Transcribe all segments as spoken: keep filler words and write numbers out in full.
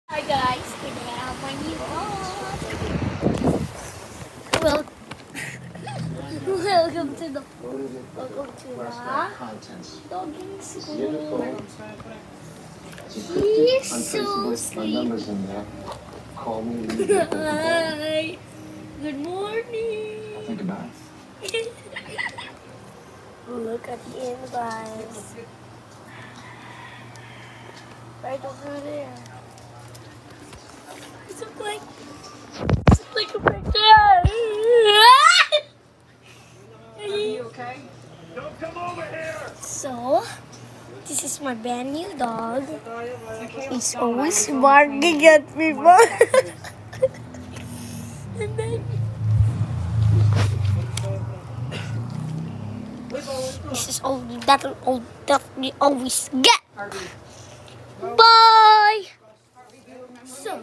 Hi guys, today I have my new vlog. Well, welcome to the welcome to the dogging school. He's so sleepy. Hi. Good morning. Think about it. Look at him, guys. Right over there. It's like it's like a picture. Are you okay? Don't come over here! So, this is my brand new dog. He's always barking at me, but and then this is all that all that we always get. Bye. So,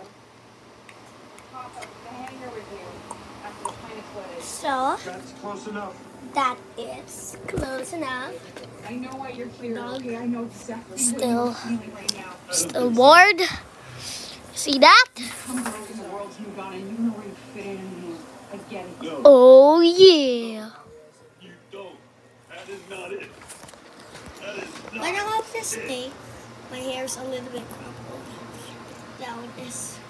so That's close enough. that is close enough. I know why you're here. Okay, I know exactly Still, what you're feeling right now. still bored. See that? Come back and the world's moved on and you know where you fit in in here. I get it. No, Oh yeah. you don't. That is not it. That is When not I'm off this day, my hair's a little bit crumpled. Down this.